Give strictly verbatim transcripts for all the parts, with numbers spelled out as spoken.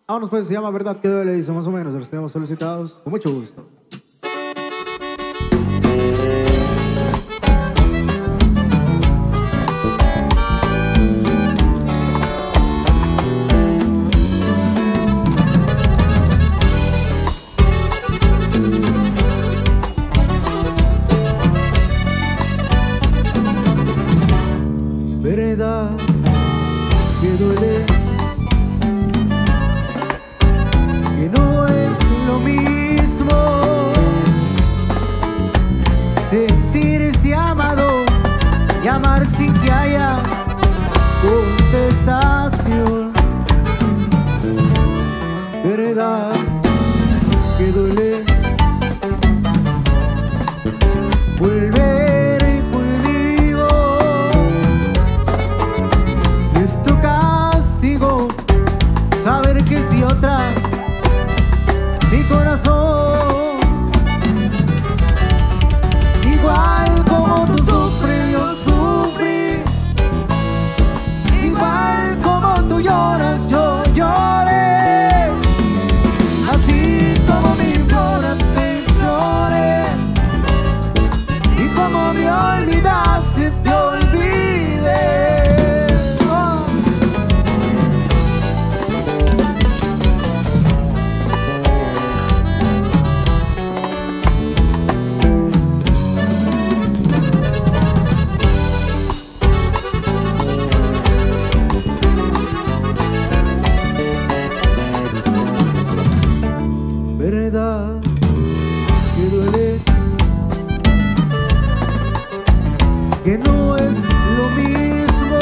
Vámonos pues, se llama Verdad que Duele, dice más o menos, los tenemos solicitados con mucho gusto. Verdad que duele, que no es lo mismo sentirse amado y amar sin que haya contestación. Verdad que duele, volver conmigo y es tu castigo, saber que si otra mi corazón, igual como tú sufres, yo sufrí, igual como tú lloras, yo lloré, así como me imploras, te imploré, y como me olvidaste, te olvidé. Verdad que duele, que no es lo mismo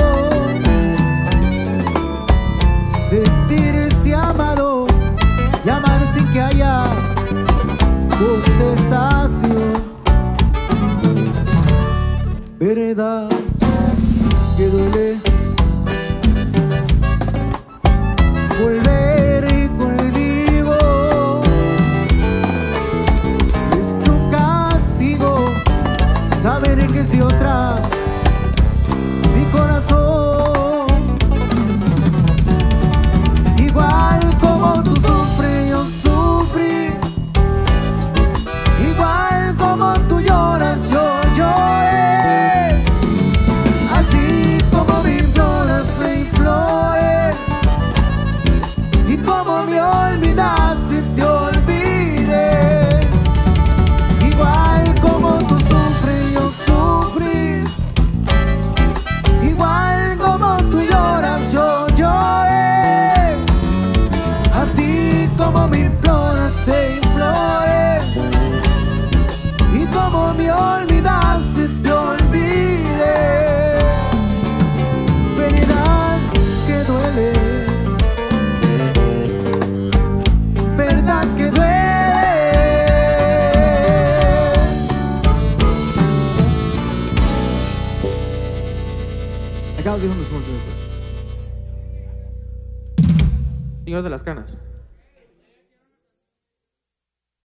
sentirse amado y amar sin que haya contestación. Verdad que duele, volver conmigo es tu castigo, saber que si otra mi corazón, igual como tú sufres, yo sufrí, igual como tú lloras, yo lloré, así como me imploras, me imploré, y como me olvidaste, te olvidé, igual como tú sufres, yo sufrí, igual como tú lloras, yo lloré, así como me imploras, te imploré, y como me olvidaste, te olvidé. Verdad que duele, verdad que duele. Acá os dejo unos puntos. Señor de las Canas.